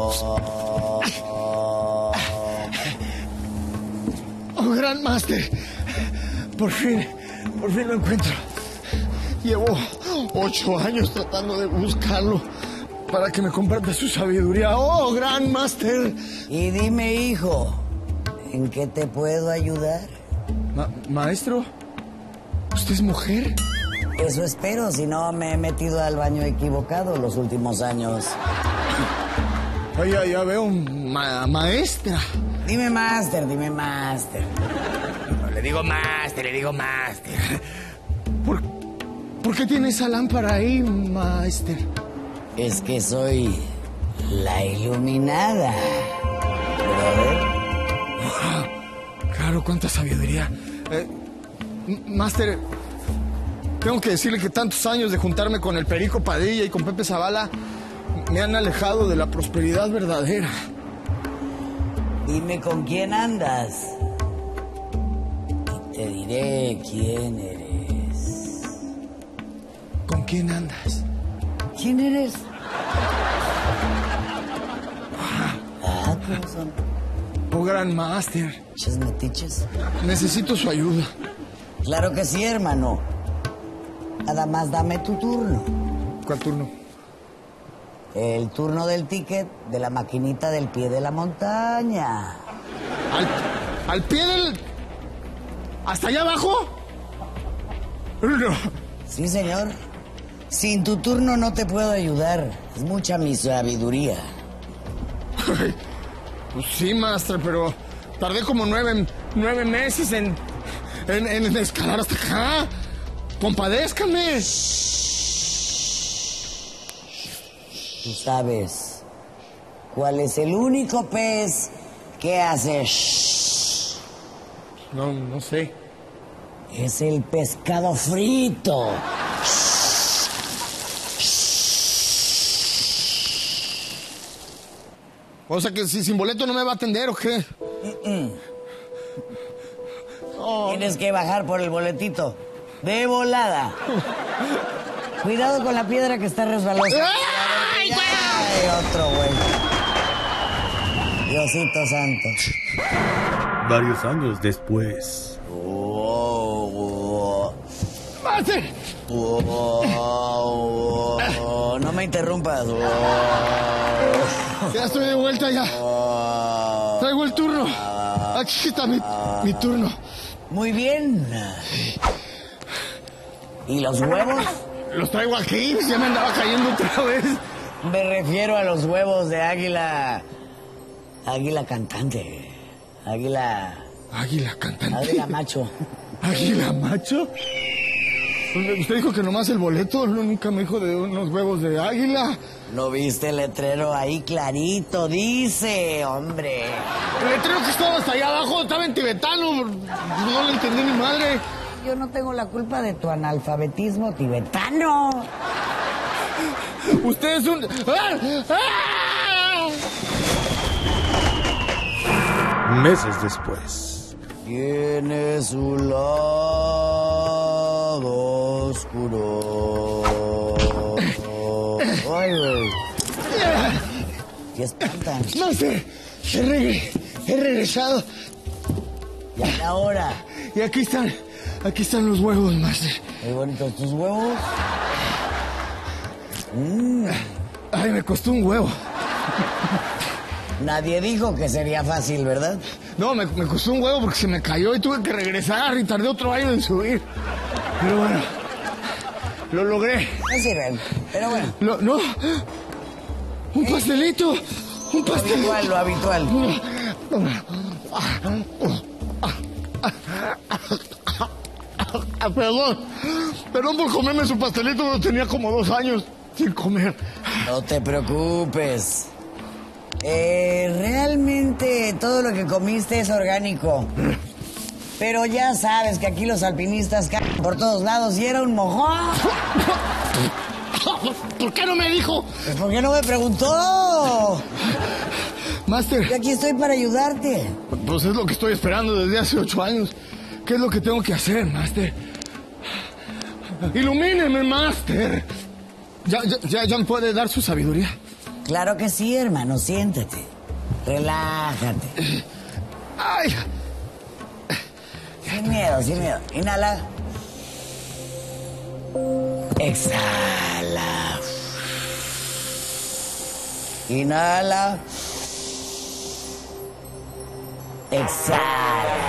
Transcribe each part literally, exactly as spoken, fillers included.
Oh, Gran Master. Por fin, por fin lo encuentro. Llevo ocho años tratando de buscarlo para que me comparta su sabiduría. ¡Oh, Gran Master! Y dime, hijo, ¿en qué te puedo ayudar? Ma maestro, ¿usted es mujer? Eso espero, si no me he metido al baño equivocado los últimos años. Oye, ya veo, ma maestra. Dime, Master, dime, Master. No, le digo Master, le digo Master. ¿Por, ¿Por qué tiene esa lámpara ahí, Master? Es que soy la iluminada. ¿Verdad? Claro, cuánta sabiduría. Eh, Master, tengo que decirle que tantos años de juntarme con el Perico Padilla y con Pepe Zavala me han alejado de la prosperidad verdadera. Dime con quién andas y te diré quién eres. ¿Con quién andas? ¿Quién eres? Ah, ¿cómo son? Oh, Gran Master. ¿Muchas metiches? Necesito su ayuda. Claro que sí, hermano. Nada más dame tu turno. ¿Cuál turno? El turno del ticket de la maquinita del pie de la montaña. ¿Al, al pie del... ¿Hasta allá abajo? No. Sí, señor. Sin tu turno no te puedo ayudar. Es mucha mi sabiduría. Ay, pues sí, Master, pero tardé como nueve, nueve meses en, en, en escalar hasta acá. Compadézcame. Tú sabes cuál es el único pez que hace shh. No, no sé. Es el pescado frito. O sea que si sin boleto no me va a atender, ¿o qué? Mm -mm. Oh. Tienes que bajar por el boletito. De volada. Cuidado con la piedra que está resbalosa. ¡Ay, güey! Ay, otro, güey. Diosito santo. Varios años después. Oh, oh. ¡Master! Oh, oh, oh. No me interrumpas. Oh. Ya estoy de vuelta ya. Oh. Traigo el turno. Aquí está mi, mi turno. Muy bien. ¿Y los huevos? Los traigo aquí. Ya me andaba cayendo otra vez. Me refiero a los huevos de águila. Águila cantante. Águila. Águila cantante. Águila macho. ¿Águila macho? Usted dijo que nomás el boleto, nunca me dijo de unos huevos de águila. ¿No viste el letrero ahí clarito? Dice, hombre. El letrero que estaba hasta allá abajo estaba en tibetano. No le entendí ni madre. Yo no tengo la culpa de tu analfabetismo tibetano. Usted es un... ¡Ah! ¡Ah! Meses después. Tiene su lado oscuro. Ay, güey. ¿Qué espantan? No sé. He, regre he regresado. ¿Y ahora? Y aquí están. Aquí están los huevos, Master. Muy bonitos tus huevos. Mm. Ay, me costó un huevo. Nadie dijo que sería fácil, ¿verdad? No, me, me costó un huevo porque se me cayó y tuve que regresar y tardé otro año en subir. Pero bueno, lo logré. No sirven, pero bueno. Lo, no, un pastelito, un pastelito. Lo habitual, lo habitual. Perdón, perdón por comerme su pastelito, pero tenía como dos años sin comer. No te preocupes. Eh, realmente todo lo que comiste es orgánico. Pero ya sabes que aquí los alpinistas caen por todos lados y era un mojón. ¿Por qué no me dijo? Pues ¿por qué no me preguntó? Master. Yo aquí estoy para ayudarte. Pues es lo que estoy esperando desde hace ocho años. ¿Qué es lo que tengo que hacer, Master? Ilumíneme, Master. Ya, ya, ya, ya me puede dar su sabiduría. Claro que sí, hermano, siéntate. Relájate. ¡Ay! Sin miedo, sin miedo. Inhala. Exhala. Inhala. Exhala.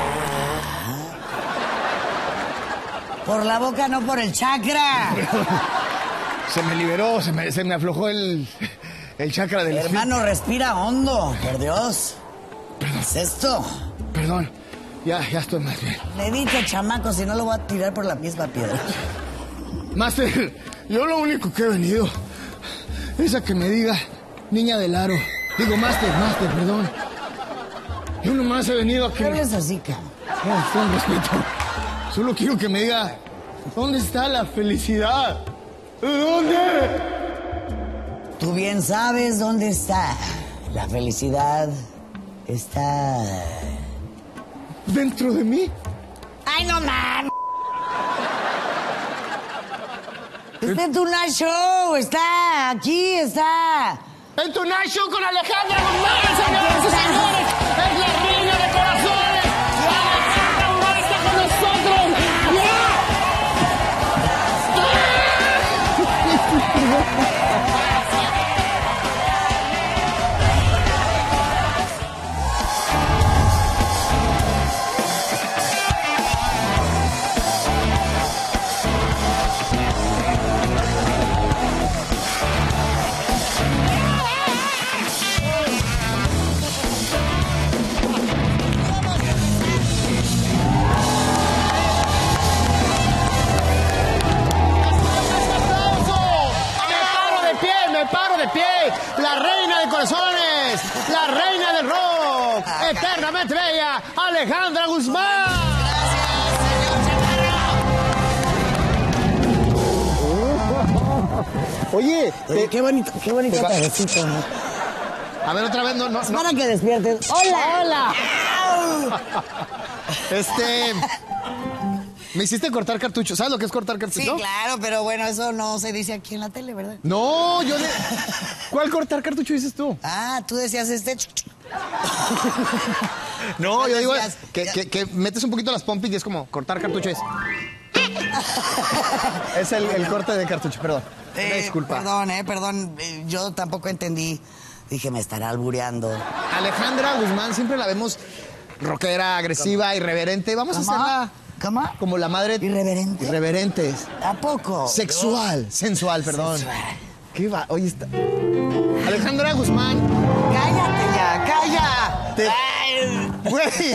Por la boca, no por el chakra. Se me liberó, se me, se me aflojó el, el chakra del... Hermano, respira hondo, por Dios. Perdón. ¿Qué es esto? Perdón, ya, ya estoy más bien. Medite, chamaco, si no lo voy a tirar por la misma piedra. Master, yo lo único que he venido es a que me diga niña del aro. Digo, Master, Master, perdón. Yo nomás he venido a que... ¿Qué hablas así, cabrón? No, con respeto. Solo quiero que me diga, ¿dónde está la felicidad? ¿Dónde? Tú bien sabes dónde está. La felicidad está... ¿Dentro de mí? ¡Ay, no, man! Este es Tonight Show, está aquí, está... ¡El Tonight Show con Alejandra Guzmán, señoras y señores! ¡Es la reina de corazones! ¡Alejandra Guzmán está con nosotros! La reina de corazones, la reina del rock, eternamente bella, Alejandra Guzmán. Oye, Oye, te- qué bonito, qué bonito te va- trajecito, ¿no? a ver otra vez, no, no, Es no. para que despiertes. ¡Hola! ¡Hola! Este, me hiciste cortar cartucho. ¿Sabes lo que es cortar Sí, cartucho? claro, pero bueno, eso no se dice aquí en la tele, ¿verdad? No, yo le... ¿Cuál cortar cartucho dices tú? Ah, tú decías este... No, ¿Cuál yo digo decías? que, que, que metes un poquito las pompis y es como cortar cartucho es. Es el, el corte de cartucho, perdón. Eh, Una disculpa. Perdón, eh, perdón. eh, Yo tampoco entendí. Dije, me estará albureando. Alejandra Guzmán siempre la vemos rockera, agresiva, irreverente. Vamos a hacerla ¿Cómo? como la madre... ¿Irreverente? Irreverentes. ¿A poco? Sexual, sensual, perdón. Sensual. ¿Qué va? Oye, está... Alejandra Guzmán. ¡Cállate ya! ¡Calla! Te- Ay, Güey,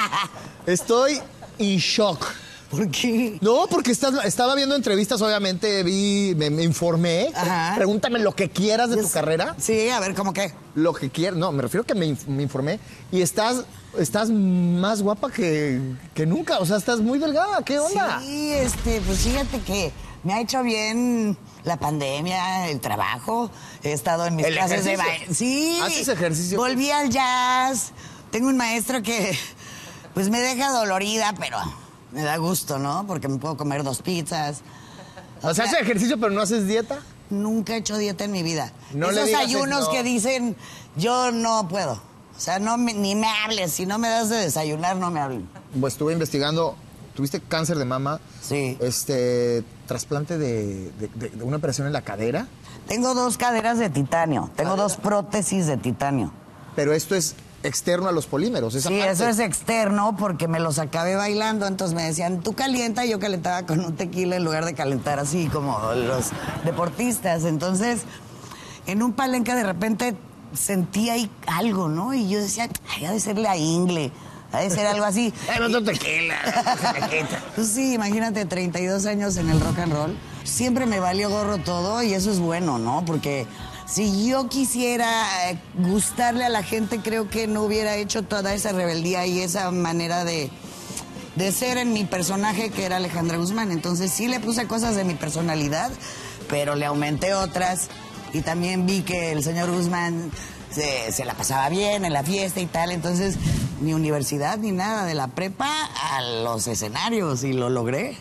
estoy en shock. ¿por qué? No, porque estás, estaba viendo entrevistas, obviamente, vi, me, me informé. Ajá. Pregúntame lo que quieras de tu carrera. Sí, a ver, ¿cómo qué? Lo que quieras. No, me refiero a que me, inf- me informé. Y estás, estás más guapa que, que nunca. O sea, estás muy delgada. ¿Qué onda? Sí, este, pues fíjate que me ha hecho bien la pandemia, el trabajo. He estado en mis ¿El clases de ejercicio? baile. Sí. ¿Haces ejercicio? Volví al jazz. Tengo un maestro que, pues me deja dolorida, pero me da gusto, ¿no? Porque me puedo comer dos pizzas. O sea, haces ejercicio, pero no haces dieta. Nunca he hecho dieta en mi vida. No le Esos digas ayunos eso. que dicen, yo no puedo. O sea, no me- ni me hables. Si no me das de desayunar, no me hablen. Pues estuve investigando. Tuviste cáncer de mama. Sí. Este, trasplante de, de- de- de una operación en la cadera. Tengo dos caderas de titanio. Tengo dos prótesis de titanio. Pero esto es externo a los polímeros. Esa Sí, parte. eso es externo porque me los acabé bailando. Entonces me decían, tú calienta. Y yo calentaba con un tequila en lugar de calentar así como los deportistas. Entonces, en un palenque de repente sentí ahí algo, ¿no? Y yo decía, ay, ha de ser la ingle. Ha de ser algo así. Eh, no te tequila. Pues sí, imagínate, treinta y dos años en el rock and roll. Siempre me valió gorro todo y eso es bueno, ¿no? Porque si yo quisiera eh, gustarle a la gente, creo que no hubiera hecho toda esa rebeldía y esa manera de, de ser en mi personaje que era Alejandra Guzmán. Entonces sí le puse cosas de mi personalidad, pero le aumenté otras. Y también vi que el señor Guzmán se, se la pasaba bien en la fiesta y tal. Entonces, ni universidad ni nada, de la prepa a los escenarios y lo logré.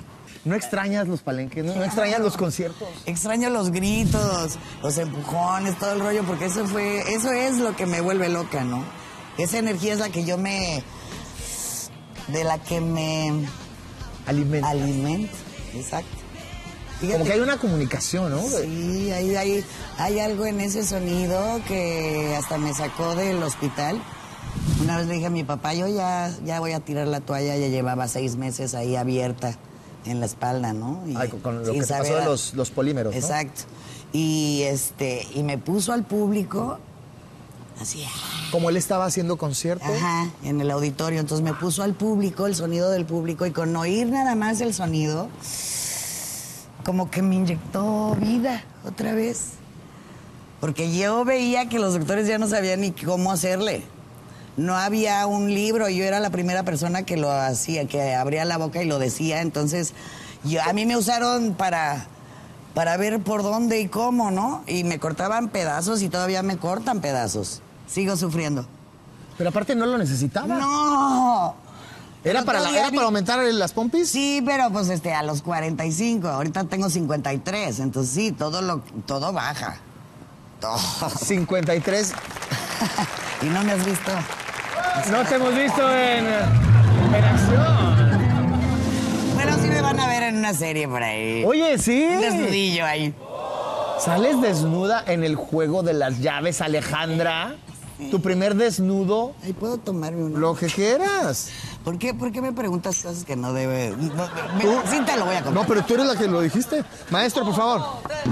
¿No extrañas los palenques? ¿No, ¿No extrañas los conciertos? Extraño los gritos, los empujones, todo el rollo, porque eso fue, eso es lo que me vuelve loca, ¿no? Esa energía es la que yo me, de la que me alimento. Alimento, exacto. Fíjate, como que hay una comunicación, ¿no? Sí, hay, hay, hay algo en ese sonido que hasta me sacó del hospital. Una vez le dije a mi papá, yo ya, ya voy a tirar la toalla, ya llevaba seis meses ahí abierta en la espalda, ¿no? Y, Ay, con lo que te pasó de los, los polímeros, ¿no? Exacto. Y, este, y me puso al público así. Como él estaba haciendo concierto. Ajá, en el auditorio. Entonces me puso al público, el sonido del público, y con oír nada más el sonido, como que me inyectó vida otra vez. Porque yo veía que los doctores ya no sabían ni cómo hacerle. No había un libro, yo era la primera persona que lo hacía, que abría la boca y lo decía. Entonces, yo, a mí me usaron para, para ver por dónde y cómo, ¿no? Y me cortaban pedazos y todavía me cortan pedazos. Sigo sufriendo. Pero aparte no lo necesitaba. ¡No! ¿Era para, la, ¿Era para aumentar las pompis? Sí, pero pues este, a los cuarenta y cinco, ahorita tengo cincuenta y tres, entonces sí, todo, lo, todo baja. Todo. cincuenta y tres. ¿Y no me has visto? No te hemos visto en, en acción. Bueno, sí me van a ver en una serie por ahí. Oye, sí. Un desnudillo ahí. ¿Sales desnuda en el juego de las llaves, Alejandra? Sí. Tu primer desnudo. Ay, ¿puedo tomarme uno? Lo que quieras. ¿Por qué, ¿Por qué me preguntas cosas que no debe...? No, me, sí te lo voy a contar. No, pero tú eres la que lo dijiste. Maestro, por favor.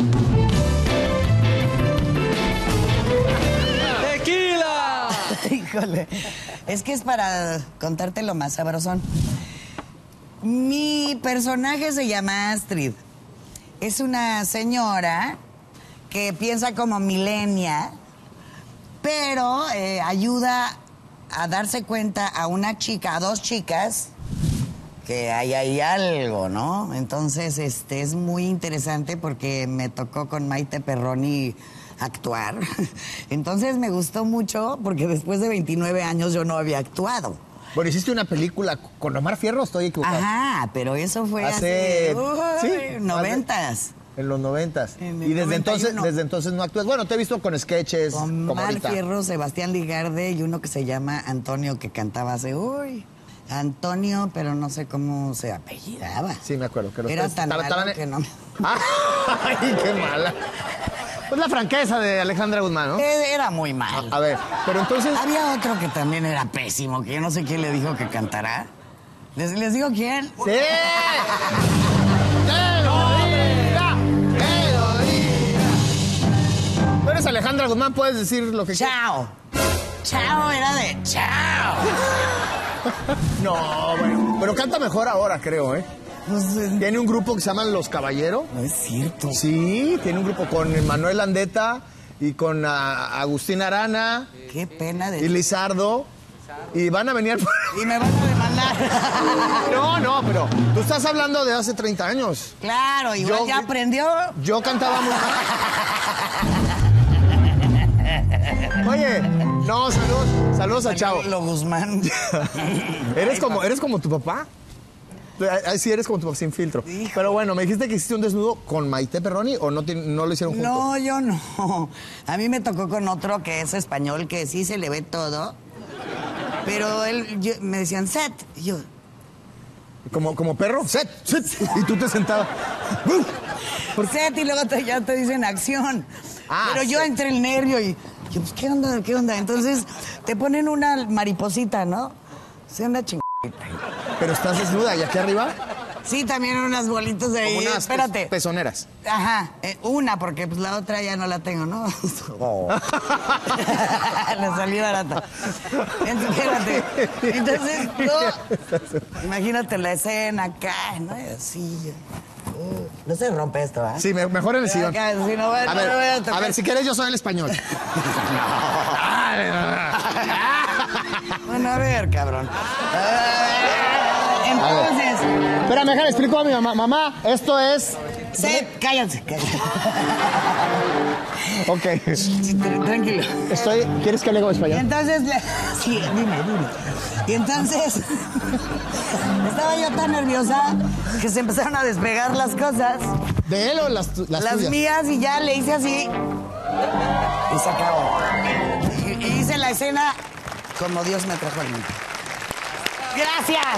¡Tequila! Híjole. Es que es para contarte lo más sabrosón. Mi personaje se llama Astrid. Es una señora que piensa como millennial, pero eh, ayuda a darse cuenta a una chica, a dos chicas, que hay ahí algo, ¿no? Entonces, este, es muy interesante porque me tocó con Maite Perroni actuar. Entonces me gustó mucho porque después de veintinueve años yo no había actuado. Bueno, hiciste una película con Omar Fierro, estoy equivocado. Ajá, pero eso fue hace... hace... Uy, ¿sí? noventas. En los noventas. En y desde noventa y uno. entonces, desde entonces no actúas. Bueno, te he visto con sketches. Con como Omar ahorita. Fierro, Sebastián Ligarde y uno que se llama Antonio, que cantaba hace... Uy, Antonio, pero no sé cómo se apellidaba. Sí, me acuerdo. Que los Era tres tan estaban- malo estaban- que no me... ¡Ay, qué mala! Pues la franqueza de Alejandra Guzmán, ¿no? Eh, Era muy mal. A ver, pero entonces... Había otro que también era pésimo, que yo no sé quién le dijo que cantará. ¿Les, les digo quién? ¡Sí! ¡Que lo diga! ¡Que lo diga! Tú eres Alejandra Guzmán, puedes decir lo que quieras. Chao. Chao era de chao. No, bueno. Pero canta mejor ahora, creo, ¿eh? Pues, eh, Tiene un grupo que se llama Los Caballeros. no es cierto. Sí, tiene un grupo con Manuel Landeta y con ah, Agustín Arana Qué pena de... y Lizardo. Y van a venir... Y me van a demandar. No, no, pero tú estás hablando de hace treinta años. Claro, igual Yo- ya aprendió. Yo cantaba muy mal. Oye, no, saludos, saludos a Chavo. Lo Guzmán. ¿Eres como, ¿Eres como tu papá? Ahí sí eres como tu papá, sin filtro. Hijo. Pero bueno, ¿me dijiste que hiciste un desnudo con Maite Perroni o no, te- no lo hicieron juntos? No, yo no. A mí me tocó con otro que es español, que sí se le ve todo. Pero él, yo- me decían, set. Y yo, ¿Como, como perro? ¡Set! ¡Set! Y tú te sentabas. set, y luego te- ya te dicen acción. Ah, Pero yo set. entré el nervio y yo, pues, ¿qué onda? ¿Qué onda? Entonces te ponen una mariposita, ¿no? Se anda chingada. Pero estás desnuda y aquí arriba, Sí, también unas bolitas de ahí. como unas Espérate. pe- pezoneras. Ajá, eh, una, porque pues la otra ya no la tengo, ¿no? Le salió barata. Espérate. Entonces, no, imagínate la escena acá, ¿no? Y así. uh, No se rompe esto, ¿ah? Sí, me- mejor en el sillón. Acá, si no, va- A no ver, me voy a tocar. a ver, si quieres yo soy el español. Bueno, a ver, cabrón. Ah, Entonces, Espérame, déjame explico a mi mamá. Mamá, esto es Seth, cállense, cállense. Ok. Sí, tranquilo. Estoy... ¿Quieres que hable Y español? entonces, le- sí, dime, dime. Y entonces, estaba yo tan nerviosa que se empezaron a despegar las cosas, ¿De él o las, tu- las, las tuyas? mías, y ya le hice así. Y se acabó. Y, y hice la escena como Dios me trajo al mundo. Gracias.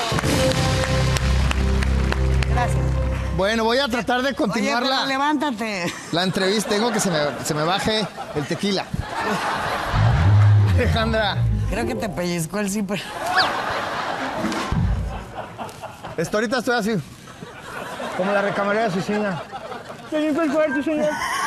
Gracias. Bueno, voy a tratar de Oye, continuar pero la, levántate. la entrevista. Tengo que se me, se me baje el tequila. Alejandra, Creo que te pellizcó el zipper. esto ahorita estoy así. Como la recamarera de Cecilia. Pellizco el cuarto, señor.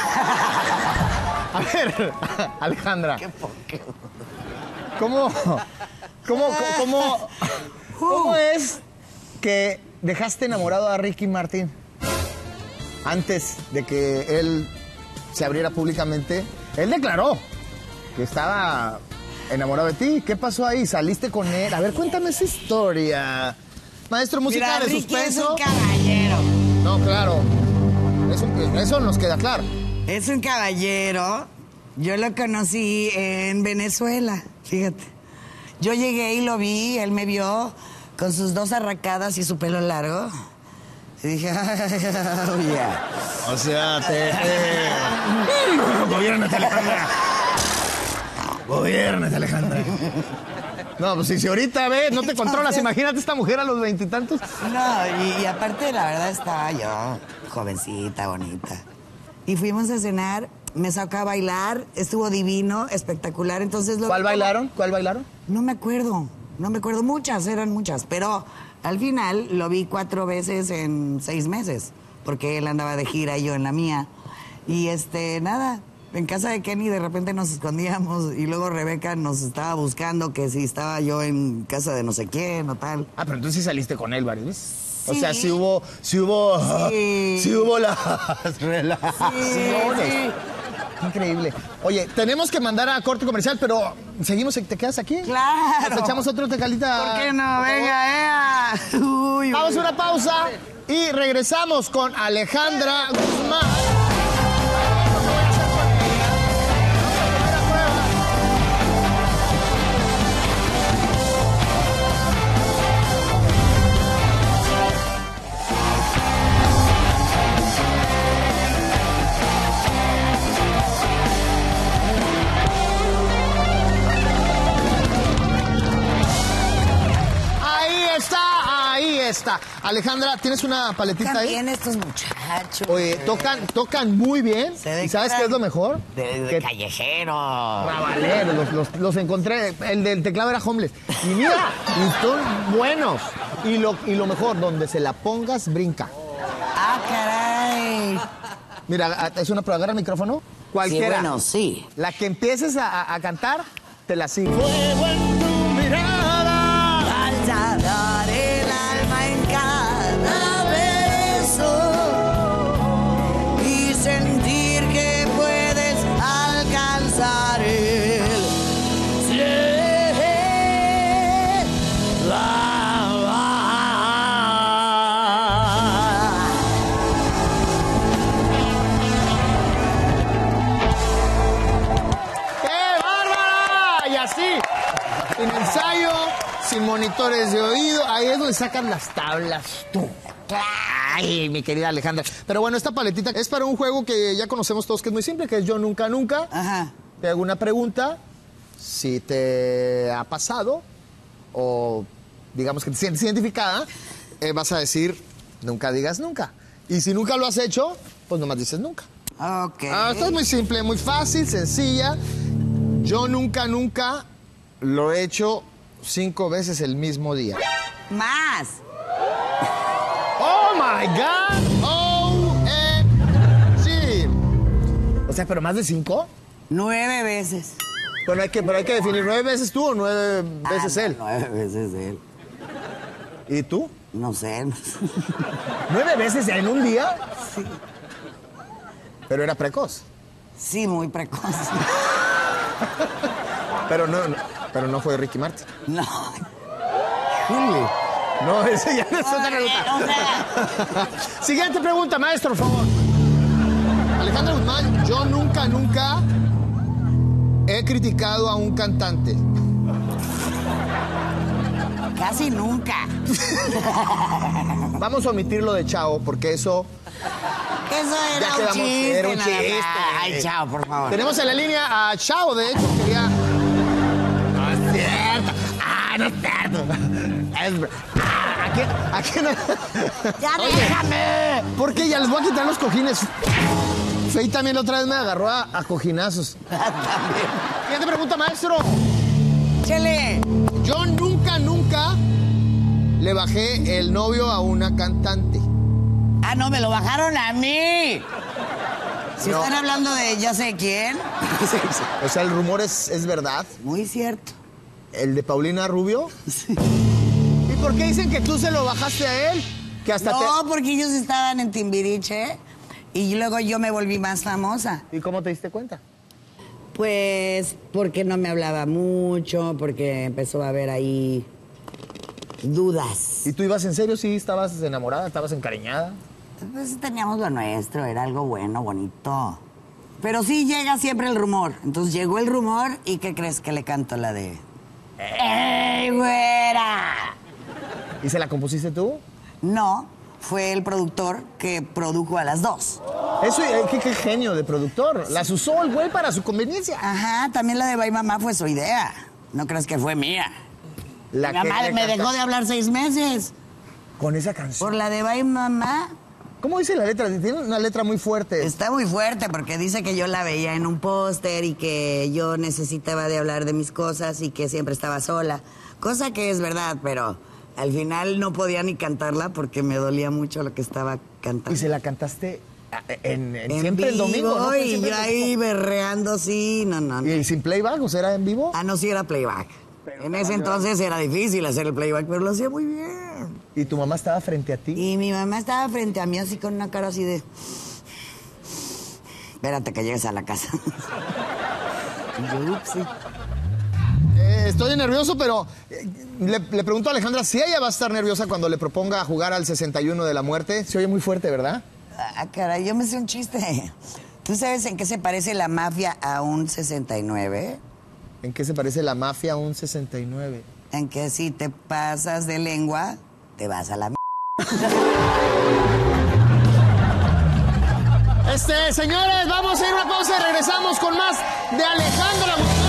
A ver, Alejandra. Qué poco. ¿Cómo, cómo, cómo, cómo es que dejaste enamorado a Ricky Martin antes de que él se abriera públicamente? Él declaró que estaba enamorado de ti. ¿Qué pasó ahí? ¿Saliste con él? A ver, cuéntame esa historia. Maestro, música Mira, de Ricky suspenso. es un caballero. No, claro. Eso, eso nos queda claro. Es un caballero. Yo lo conocí en Venezuela, fíjate. Yo llegué y lo vi, él me vio con sus dos arracadas y su pelo largo. Y dije, oh, yeah. O sea, te... te... Gobiérnate, Alejandra. Gobiérnate, Alejandra. No, pues si, si ahorita ves, no te controlas. Imagínate esta mujer a los veintitantos. No, y, y aparte, la verdad, estaba yo jovencita, bonita. Y fuimos a cenar, me sacó a bailar, estuvo divino, espectacular. Entonces lo ¿Cuál bailaron? ¿Cuál bailaron? No me acuerdo, no me acuerdo. Muchas, eran muchas. Pero al final lo vi cuatro veces en seis meses, porque él andaba de gira y yo en la mía. Y este, nada, en casa de Kenny de repente nos escondíamos y luego Rebeca nos estaba buscando que si estaba yo en casa de no sé quién o tal. Ah, pero entonces sí saliste con él varias veces. O Sí. sea, sí hubo, sí hubo, Sí. sí hubo las relaciones. sí. Increíble. Oye, tenemos que mandar a corte comercial, pero seguimos, ¿te quedas aquí? Claro. Nos echamos otro tecalita. ¿Por qué no? por favor. Venga, ea. Uy, Vamos uy. a una pausa y regresamos con Alejandra Guzmán. Ahí está, ahí está. Alejandra, ¿tienes una paletita ahí? También estos muchachos. Oye, tocan, tocan muy bien. Se ¿Y sabes declaran qué es lo mejor? De, de Que callejero. Rabaleros, los, los, los encontré. El del teclado era homeless. Y mira, y son buenos. Y lo, y lo mejor, donde se la pongas, brinca. Ah, caray. Mira, es una prueba. Agarra el micrófono. Cualquiera. Sí, bueno, sí. La que empieces a, a- a cantar, te la sigo. Fuego en tu mirada. Al dar el alma en cada beso y sentir que puedes alcanzar el cielo. ¡Qué bárbara! Y así, en ensayo, sin monitores de oído, ahí es donde sacan las tablas tú. Ay, mi querida Alejandra. Pero bueno, esta paletita es para un juego que ya conocemos todos, que es muy simple, que es Yo Nunca Nunca. Ajá. Te hago una pregunta, si te ha pasado o digamos que te sientes identificada, eh, vas a decir, nunca digas nunca. Y si nunca lo has hecho, pues nomás dices nunca. Ok. Ah, esto es muy simple, muy fácil, sencilla. Yo nunca, nunca lo he hecho cinco veces el mismo día. Más. ¡Oh, my God! ¡Oh, eh! Sí. O sea, ¿pero más de cinco? Nueve veces. Pero hay que, pero hay que definir, ¿nueve veces tú o nueve veces Ah, no, él? Nueve veces él. ¿Y tú? No sé. no sé. ¿Nueve veces en un día? Sí. Pero era precoz. Sí, muy precoz. Pero no, no- pero no fue Ricky Martin. No. Juli. No, ese ya no es otra pregunta. O sea, Siguiente pregunta, maestro, por favor. Alejandra Guzmán, yo nunca, nunca he criticado a un cantante. casi nunca. Vamos a omitir lo de Chao, porque eso... Eso era Ya un quedamos, chiste. era un nada más. chiste. Ay, chao, por favor. Tenemos en la línea a Chao, de hecho, quería... No es cierto. Ah, no es cierto. Es... Ah, aquí, aquí no... ¡Ya Oye, déjame! ¿por qué? Ya les voy a quitar los cojines. Fey también la otra vez me agarró a, a cojinazos. Siguiente pregunta, maestro. ¡Chele! Yo nunca, nunca le bajé el novio a una cantante. Ah, no, me lo bajaron a mí. Si No. están hablando de ya sé quién. O sea, el rumor es, es verdad. Muy cierto. ¿El de Paulina Rubio? Sí. ¿Y por qué dicen que tú se lo bajaste a él? Que hasta No, porque ellos estaban en Timbiriche y luego yo me volví más famosa. te... ¿Y cómo te diste cuenta? Pues porque no me hablaba mucho, porque empezó a haber ahí dudas. ¿Y tú ibas en serio? ¿Sí estabas enamorada? ¿Estabas encariñada? Pues teníamos lo nuestro, era algo bueno, bonito. Pero sí llega siempre el rumor. Entonces llegó el rumor y ¿qué crees que le canto la de... ¡Ey, güera! ¿Y se la compusiste tú? No, fue el productor que produjo a las dos. Eso, eh, qué, qué genio de productor. Las usó el güey para su conveniencia. Ajá, también la de Bye Mamá fue su idea. No crees que fue mía. La Mi mamá que me le dejó de hablar seis meses Con esa canción. por la de Bye Mamá. ¿Cómo dice la letra? Tiene una letra muy fuerte. Está muy fuerte porque dice que yo la veía en un póster y que yo necesitaba de hablar de mis cosas y que siempre estaba sola. Cosa que es verdad, pero al final no podía ni cantarla porque me dolía mucho lo que estaba cantando. Y se la cantaste en, en En siempre el vivo, domingo, ¿no? y Siempre yo el ahí domingo. berreando, sí, no, no, no. ¿Y sin playback? O sea, ¿era en vivo? Ah, no, sí era playback. En ese entonces era difícil hacer el playback, pero lo hacía muy bien. ¿Y tu mamá estaba frente a ti? Y mi mamá estaba frente a mí así con una cara así de... Espérate que llegues a la casa. Y yo, ups, sí. Eh, estoy nervioso, pero eh, le, le pregunto a Alejandra si ella va a estar nerviosa cuando le proponga jugar al sesenta y uno de la muerte. Se oye muy fuerte, ¿verdad? Ah, caray, yo me sé un chiste. ¿Tú sabes en qué se parece la mafia a un sesenta y nueve? ¿En qué se parece la mafia a un sesenta y nueve? En que si te pasas de lengua, te vas a la... m- Este, señores, vamos a ir a una pausa y regresamos con más de Alejandra Guzmán.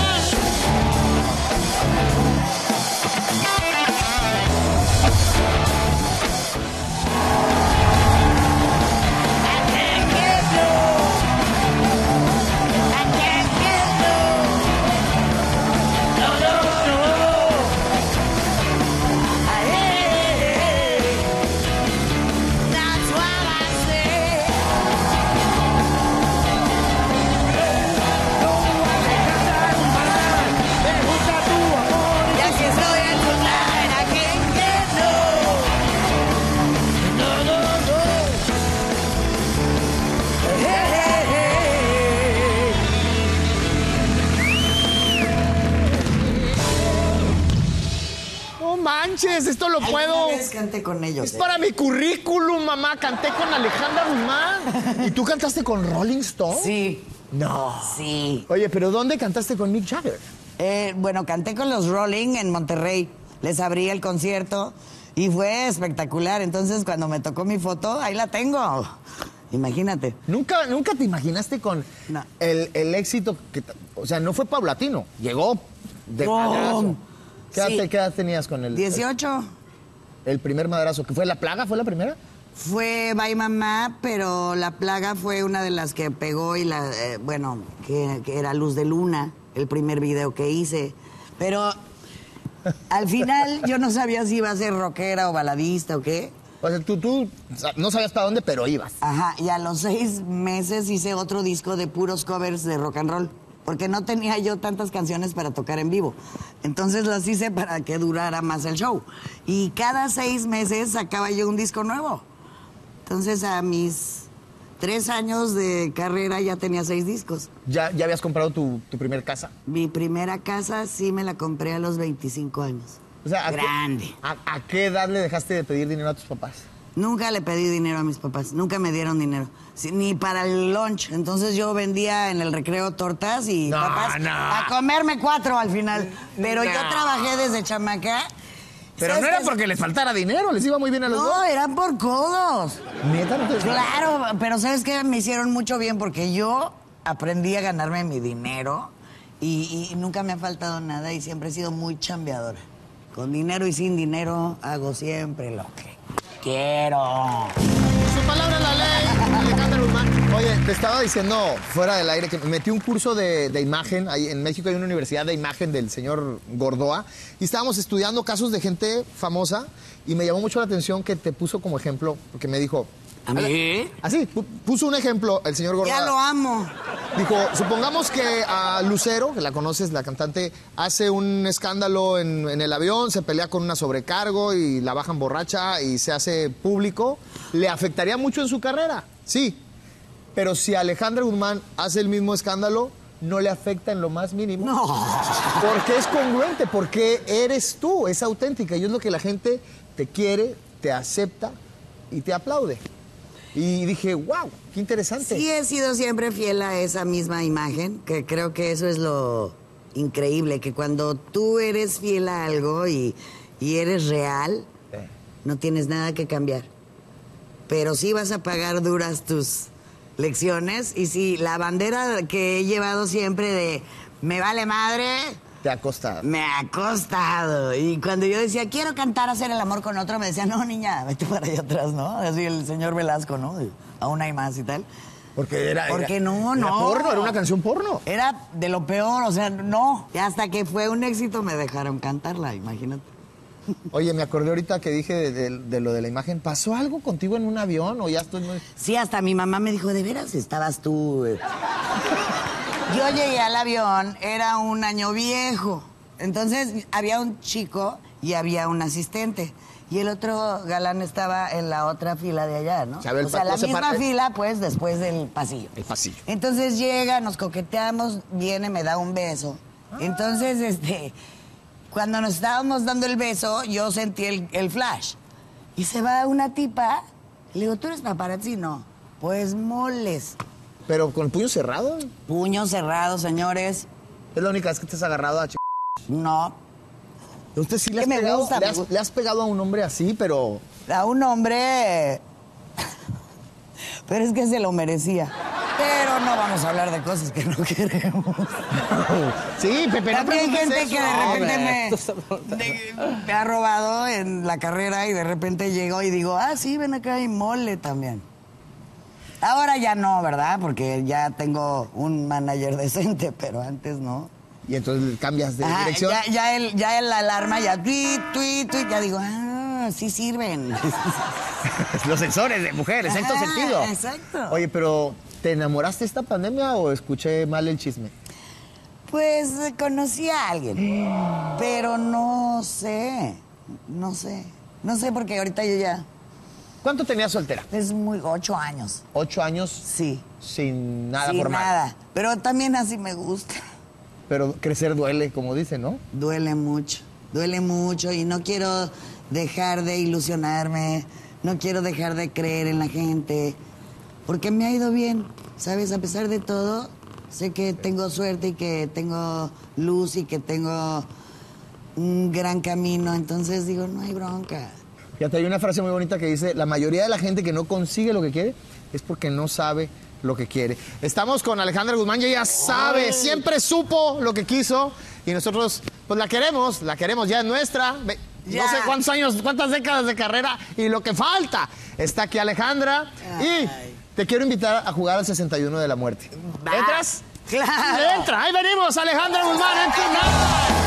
No manches, esto lo puedo. Alguna vez canté con ellos. Es eh. para mi currículum, mamá. Canté con Alejandra Guzmán. ¿Y tú cantaste con Rolling Stone? Sí, No. sí. Oye, pero ¿dónde cantaste con Mick Jagger? Eh, bueno, canté con los Rolling en Monterrey. Les abrí el concierto y fue espectacular. Entonces, cuando me tocó mi foto, ahí la tengo. Imagínate. ¿Nunca, nunca te imaginaste con No. el, el éxito que... t- O sea, no fue paulatino. Llegó de ¡Bum! madrazo. ¿Qué edad, Sí. te- qué edad tenías con el... dieciocho. El, el primer madrazo? ¿Que fue La Plaga? ¿Fue la primera? Fue Bye Mamá, pero La Plaga fue una de las que pegó y la... eh, bueno, que, que era Luz de Luna, el primer video que hice. Pero al final yo no sabía si iba a ser rockera o baladista o qué. O sea, tú, tú no sabías para dónde, pero ibas. Ajá, y a los seis meses hice otro disco de puros covers de rock and roll, porque no tenía yo tantas canciones para tocar en vivo. Entonces las hice para que durara más el show. Y cada seis meses sacaba yo un disco nuevo. Entonces a mis tres años de carrera ya tenía seis discos. ¿Ya, ya habías comprado tu, tu primer casa? Mi primera casa sí me la compré a los veinticinco años. O sea, ¿a grande. Qué, a, ¿A qué edad le dejaste de pedir dinero a tus papás? Nunca le pedí dinero a mis papás, nunca me dieron dinero, sí, ni para el lunch. Entonces yo vendía en el recreo tortas y no, papás no. a comerme cuatro al final. Pero no. Yo trabajé desde chamaca. Pero no era porque les faltara dinero, les iba muy bien a los no, dos. No, eran por codos. ¿Neta? ¿No te claro, pero ¿sabes qué? Me hicieron mucho bien porque yo aprendí a ganarme mi dinero y, y nunca me ha faltado nada y siempre he sido muy chambeadora. Con dinero y sin dinero hago siempre lo que quiero. Su palabra es la ley, Alejandra Guzmán. Oye, te estaba diciendo fuera del aire que me metí un curso de, de imagen. Ahí en México hay una universidad de imagen del señor Gordoa. Y estábamos estudiando casos de gente famosa. Y me llamó mucho la atención que te puso como ejemplo, porque me dijo... ¿A mí? Así, puso un ejemplo el señor Gordoa. Ya lo amo. Dijo, supongamos que a Lucero, que la conoces, la cantante, hace un escándalo en, en el avión, se pelea con una sobrecargo y la bajan borracha y se hace público. ¿Le afectaría mucho en su carrera? Sí. Pero si Alejandra Guzmán hace el mismo escándalo, no le afecta en lo más mínimo. No. Porque es congruente, porque eres tú, es auténtica. Y es lo que la gente te quiere, te acepta y te aplaude. Y dije, wow, qué interesante. Sí he sido siempre fiel a esa misma imagen, que creo que eso es lo increíble, que cuando tú eres fiel a algo y, y eres real, sí. No tienes nada que cambiar. Pero sí vas a pagar duras tus lecciones y sí, la bandera que he llevado siempre de me vale madre... Te ha costado. Me ha costado. Y cuando yo decía, quiero cantar, hacer el amor con otro, me decía, no, niña, vete para allá atrás, ¿no? Así el señor Velasco, ¿no? Aún hay más y tal. Porque era... Porque era, no, era no. porno, era una canción porno. Era de lo peor, o sea, no. Y hasta que fue un éxito me dejaron cantarla, imagínate. Oye, me acordé ahorita que dije de, de, de lo de la imagen. ¿Pasó algo contigo en un avión o ya estoy muy...? Sí, hasta mi mamá me dijo, ¿de veras estabas tú...? Yo llegué al avión, era un año viejo. Entonces había un chico y había un asistente. Y el otro galán estaba en la otra fila de allá, ¿no? O sea, o sea la misma par... fila, pues, después del pasillo. El pasillo. Entonces llega, nos coqueteamos, viene, me da un beso. Ah. Entonces, este, cuando nos estábamos dando el beso, yo sentí el, el flash. Y se va una tipa, le digo, ¿tú eres paparazzi? No. Pues moles. ¿Pero con el puño cerrado? Puño cerrado, señores. ¿Es la única vez que te has agarrado a ch... No. Usted sí le has, me pegado, gusta, le, me has, gusta. le has pegado a un hombre así, pero... A un hombre... Pero es que se lo merecía. Pero no vamos a hablar de cosas que no queremos. Sí, Pepe, no También hay gente eso. que de repente me, de, me ha robado en la carrera y de repente llegó y digo, ah, sí, ven acá y mole también. Ahora ya no, ¿verdad? Porque ya tengo un manager decente, pero antes no. Y entonces cambias de Ajá, dirección. Ya, ya, el, ya el alarma, ya tweet, tweet, tweet, ya digo, ah, sí sirven. Los sensores de mujer, exacto Ajá, sentido. Exacto. Oye, pero ¿te enamoraste esta pandemia o escuché mal el chisme? Pues conocí a alguien, pero no sé, no sé. No sé porque ahorita yo ya... ¿Cuánto tenías soltera? Es muy... ocho años. ¿Ocho años? Sí. Sin nada Sin formal. nada. Pero también así me gusta. Pero crecer duele, como dicen, ¿no? Duele mucho. Duele mucho y no quiero dejar de ilusionarme. No quiero dejar de creer en la gente. Porque me ha ido bien, ¿sabes? A pesar de todo, sé que tengo suerte y que tengo luz y que tengo un gran camino. Entonces digo, no hay bronca. Fíjate, hay una frase muy bonita que dice, la mayoría de la gente que no consigue lo que quiere es porque no sabe lo que quiere. Estamos con Alejandra Guzmán y ella sabe, siempre supo lo que quiso y nosotros pues la queremos, la queremos, ya es nuestra. Ya. No sé cuántos años, cuántas décadas de carrera y lo que falta. Está aquí Alejandra. Ay. Y te quiero invitar a jugar al sesenta y uno de la muerte. Va. ¿Entras? ¡Claro! ¡Entra! Ahí venimos, Alejandra Guzmán, entra.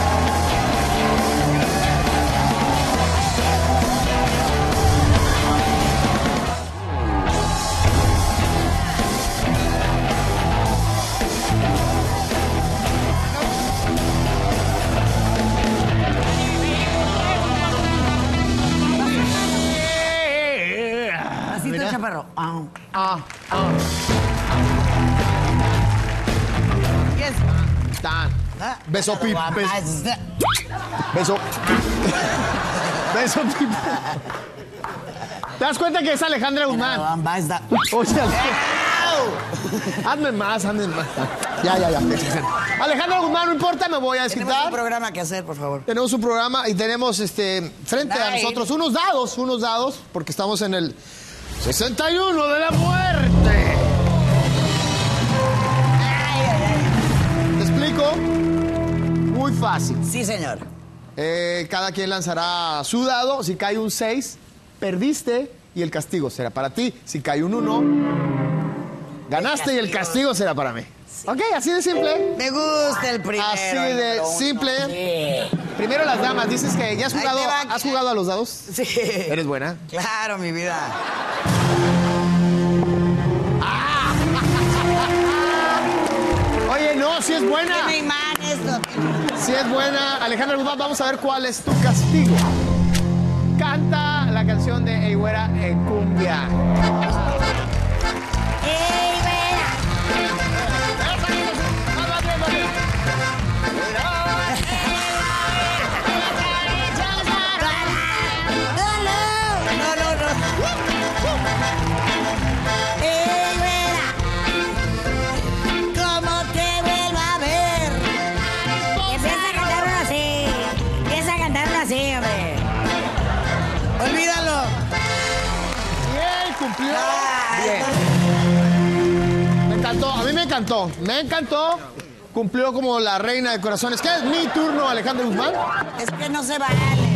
Chaparro. Ah, ah, ah. Yes. Tan. Beso pip. Beso. Beso. Beso pip. ¿Te das cuenta que es Alejandra Guzmán? Oye, hazme más, hazme más. Ya, ya, ya. Alejandra Guzmán, no importa, me voy a desquitar. Tenemos un programa que hacer, por favor. Tenemos un programa y tenemos este frente a Ay. nosotros unos dados, unos dados, porque estamos en el sesenta y uno de la muerte. Ay, ay, ay. ¿Te explico? Muy fácil. Sí, señor. Eh, cada quien lanzará su dado. Si cae un seis, perdiste y el castigo será para ti. Si cae un uno, ganaste y el castigo será para mí. Sí. Ok, así de simple. Me gusta el primero. Así de simple. Sí. Primero las damas. Dices que ya has Ahí jugado, te va. ¿has jugado a los dados? Sí. ¿Eres buena? Claro, mi vida. Oye, no, si es buena. Tiene imán esto. Si es buena. Alejandra Guzmán, vamos a ver cuál es tu castigo. Canta la canción de Ey Güera en cumbia. ¡Ey, güera! No, no, no. ¡Ey, güera! ¿Cómo te vuelvo a ver? Empieza a cantar uno así. Empieza a cantar uno así, hombre. Olvídalo. Bien, cumplió. Ay, Bien. Me encantó, a mí me encantó. Me encantó. Cumplió como la reina de corazones. ¿Qué es mi turno, Alejandra Guzmán? Es que no se vale.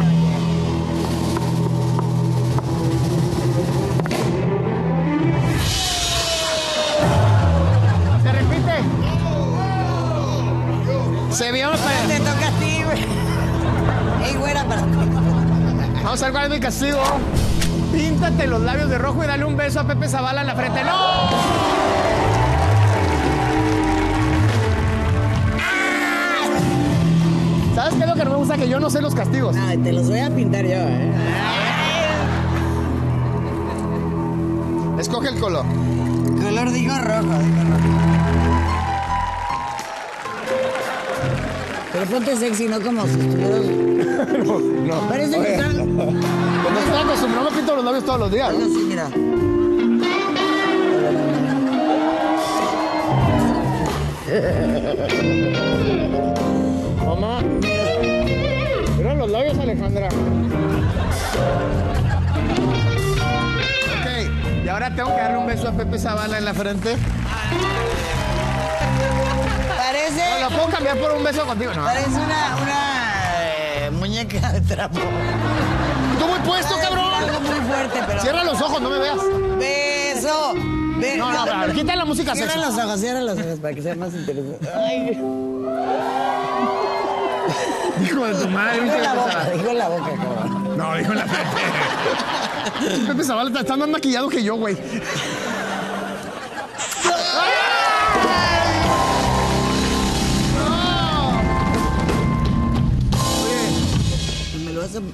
Se repite. Se vio. Te toca a ti, güey. Ey, güera, para ti. Vamos a ver cuál es mi castigo. Píntate los labios de rojo y dale un beso a Pepe Zavala en la frente. ¡No! ¿Sabes qué es lo que no me gusta? Que yo no sé los castigos. Ay, te los voy a pintar yo, ¿eh? Escoge el color. Color digo rojo, digo rojo. Pero ponte sexy, no como si estuvieras... No, no. Parece que están... Cuando estoy acostumbrado me pinto los labios todos los días. Algo así, mira. Mamá. Mira los labios, Alejandra. Ok, y ahora tengo que darle un beso a Pepe Zavala en la frente. Parece... No, ¿lo puedo cambiar por un beso contigo? No. Parece una... una... eh, muñeca de trapo. Tú muy puesto, cabrón. Algo muy fuerte, pero... Cierra los ojos, no me veas. ¡Beso! Be- No, no, a ver, quita la música Cierra sexy. los ojos, cierra los ojos para que sea más interesante. Ay, Hijo de tu madre, dijo Pepe en la boca, Zavala. dijo en la boca, cabrón. No, dijo en la frente. Pepe Zavala está más maquillado que yo, güey. Me lo vas a...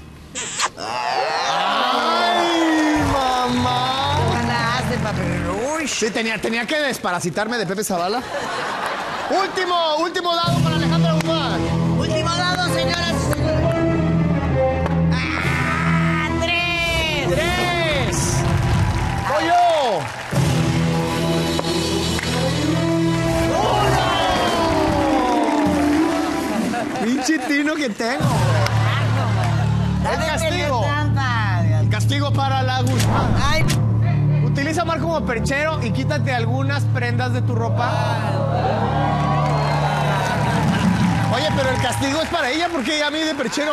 ¡Ay, mamá! Ganaste, papi. Uy, Sí, tenía, tenía que desparasitarme de Pepe Zavala. Último, último dado para Alejandra Guzmán. último dado, señoras y señores. ¡Ah! ¡Tres! ¡Tres! ¡Voy yo! ¡Uno! ¡Pinche tino que tengo! El castigo. El castigo para la Guzmán. Ay, Utiliza mar como perchero y quítate algunas prendas de tu ropa. Oye, pero el castigo es para ella porque ella a mí de perchero.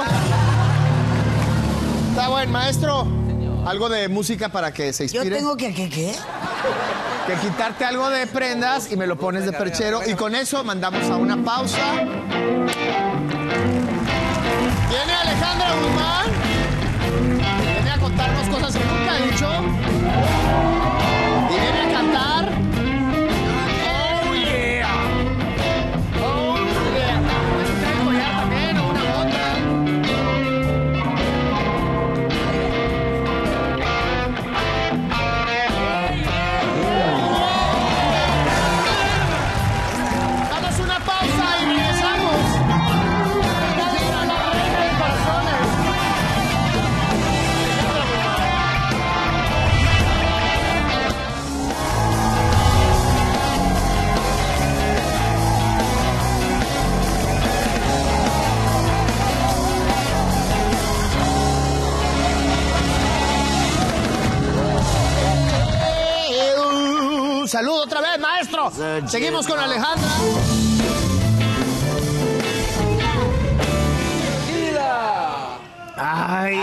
Está bueno, maestro. Algo de música para que se yo inspire. tengo que... ¿Qué? ¿Qué? Que quitarte algo de prendas y me lo pones de perchero. Y con eso mandamos a una pausa. Viene Alejandra Guzmán. Viene a contarnos cosas que nunca ha dicho. Y viene a cantar. Oh yeah. Oh yeah. Puedes traer el collar también o una bota. Damos una pausa y regresamos. Salud, salud, otra vez, maestro. Salud. Seguimos con Alejandra. Ay.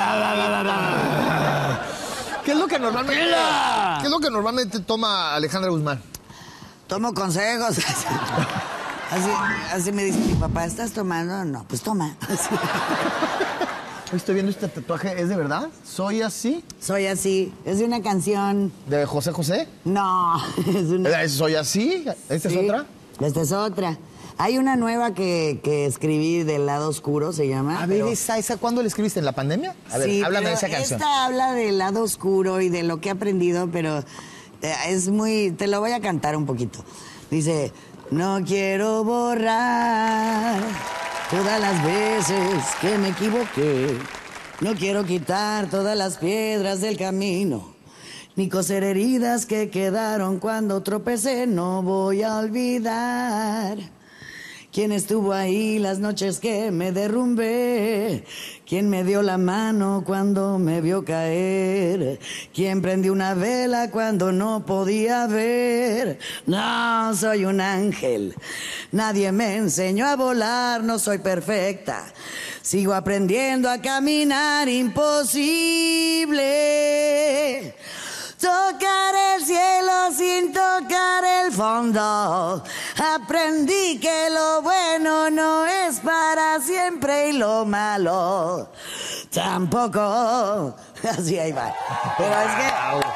¿Qué es lo que normalmente ¿Qué es lo que normalmente toma Alejandra Guzmán? Tomo consejos. Así, así me dice mi papá, ¿estás tomando? No, pues toma. Así. Estoy viendo este tatuaje, ¿es de verdad? ¿Soy así? Soy así. Es de una canción. ¿De José José? No, es una... ¿Soy así? ¿Esta Sí, es otra? Esta es otra. Hay una nueva que, que escribí del lado oscuro, se llama. A ver, pero... ¿esa, esa cuándo la escribiste? ¿En la pandemia? A ver, sí, háblame de pero esa canción. Esta habla del lado oscuro y de lo que he aprendido, pero eh, es muy... Te lo voy a cantar un poquito. Dice, no quiero borrar todas las veces que me equivoqué. No quiero quitar todas las piedras del camino, ni coser heridas que quedaron cuando tropecé. No voy a olvidar quién estuvo ahí las noches que me derrumbé, quién me dio la mano cuando me vio caer, quién prendió una vela cuando no podía ver. No soy un ángel, nadie me enseñó a volar, no soy perfecta, sigo aprendiendo a caminar, imposible tocar el cielo sin tocar el fondo. Aprendí que lo bueno no es para siempre y lo malo tampoco. Así ahí va. Pero es que...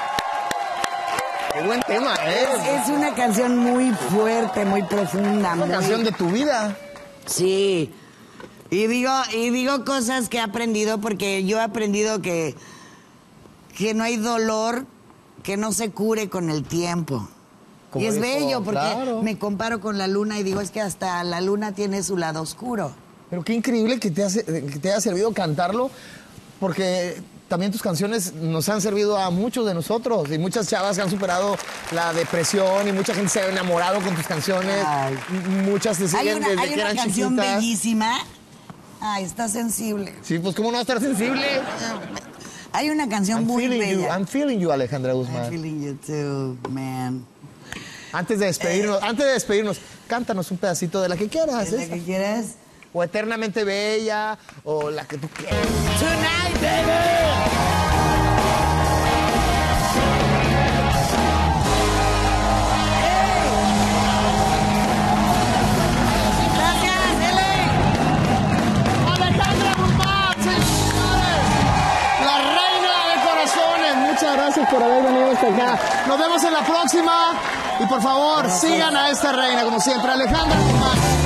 Qué buen tema, ¿eh? Es, es una canción muy fuerte, muy profunda. Una muy... canción de tu vida. Sí. Y digo, y digo cosas que he aprendido porque yo he aprendido que, que no hay dolor que no se cure con el tiempo. Como Y es dijo, bello porque claro. me comparo con la luna y digo, es que hasta la luna tiene su lado oscuro. Pero qué increíble que te, hace, que te haya servido cantarlo, porque también tus canciones nos han servido a muchos de nosotros y muchas chavas que han superado la depresión y mucha gente se ha enamorado con tus canciones. Ay. Muchas te Hay siguen una, desde hay que una eran canción chiquitas. bellísima. Ay, está sensible. Sí, pues cómo no va a estar sensible. Hay una canción I'm muy feeling you, bella. I'm feeling you, Alejandra I'm Guzmán. feeling you too, man. Antes de despedirnos, antes de despedirnos, cántanos un pedacito de la que quieras. ¿Es la esa. que quieres? O Eternamente Bella, o la que tú quieras. Tonight, baby. Gracias por haber venido hasta acá. Nos vemos en la próxima. Y por favor, sigan a esta reina, como siempre, Alejandra Guzmán.